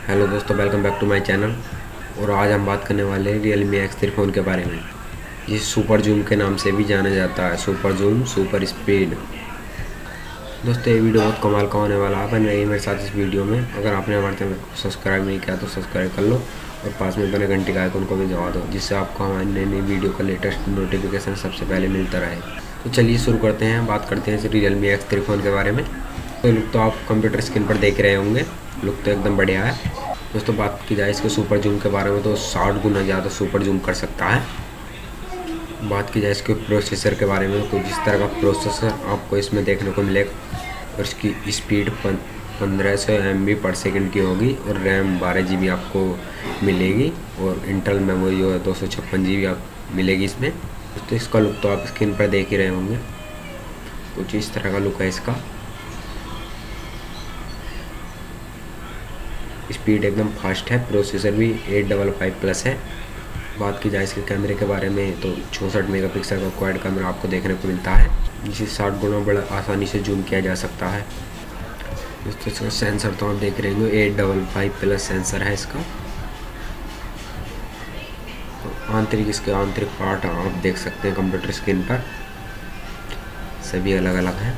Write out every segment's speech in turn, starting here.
Hello दोस्तों, welcome back to my channel. और आज हम बात करने वाले हैं Realme X3 फ़ोन के बारे में। ये सुपर जूम के नाम से भी जाना जाता है, सुपर जूम, सुपर स्पीड। दोस्तों ये वीडियो बहुत कमाल का होने वाला है। बन रही है मेरे साथ इस वीडियो में। अगर आपने हमारे चैनल को सब्सक्राइब नहीं किया तो सब्सक्राइब कर लो और पास में बने घंटी का आइकन को भी दबा दो, जिससे आपको हमारी नई नई वीडियो का लेटेस्ट नोटिफिकेशन सबसे पहले मिलता रहे। तो चलिए शुरू करते हैं, बात करते हैं Realme X3 फ़ोन के बारे में। तो लुक तो आप कंप्यूटर स्क्रीन पर देख रहे होंगे, लुक तो एकदम बढ़िया है। दोस्तों बात की जाए इसके सुपर जूम के बारे में तो 60 गुना ज़्यादा सुपर जूम कर सकता है। बात की जाए इसके प्रोसेसर के बारे में तो जिस तरह का प्रोसेसर आपको इसमें देखने को मिलेगा और इसकी स्पीड 1500 MB/s की होगी और रैम 12 GB आपको मिलेगी और इंटरनल मेमोरी जो है 256 GB आप मिलेगी इसमें। तो इसका लुक तो आप स्क्रीन पर देख ही रहे होंगे, कुछ इस तरह का लुक है इसका। स्पीड एकदम फास्ट है, प्रोसेसर भी 855+ है। बात की जाए इसके कैमरे के बारे में तो 64 मेगापिक्सल का क्वाड कैमरा आपको देखने को मिलता है, जिसे 60 गुना बड़ा आसानी से जूम किया जा सकता है। दोस्तों इसका सेंसर तो आप देख रहे होंगे, 855+ सेंसर है इसका। तो इसके आंतरिक पार्ट आप देख सकते हैं कंप्यूटर स्क्रीन पर, सभी अलग अलग हैं।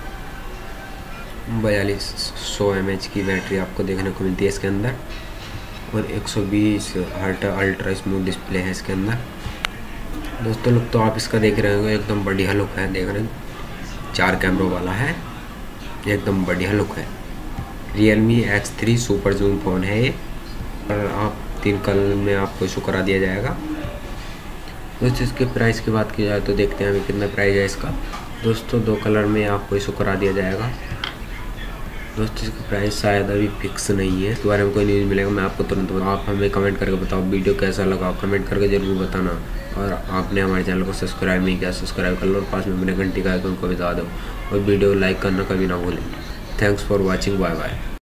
4200 mAh की बैटरी आपको देखने को मिलती है इसके अंदर और 120 हर्ट्ज अल्ट्रा स्मूथ डिस्प्ले है इसके अंदर। दोस्तों लुक तो आप इसका देख रहे होंगे, एकदम बढ़िया लुक है। देख रहे हैं 4 कैमरों वाला है, एकदम बढ़िया लुक है। Realme X3 super zoom phone है ये, और आप 3 कलर में आपको इशू करा दिया जाएगा। दोस्तों इसके प्राइस की बात की जाए तो देखते हैं अभी कितना प्राइस है इसका। दोस्तों 2 कलर में आपको इशू करा दिया जाएगा। दोस्तों इसका प्राइस शायद अभी फिक्स नहीं है, इस बारे में कोई न्यूज़ मिलेगा मैं आपको तुरंत बताऊँ। आप हमें कमेंट करके बताओ वीडियो कैसा लगा, कमेंट करके ज़रूर बताना। और आपने हमारे चैनल को सब्सक्राइब नहीं किया सब्सक्राइब कर लो और पास में अपने घंटी का आइकन को बता दो और वीडियो लाइक करना कभी ना भूलें। Thanks for watching, bye bye.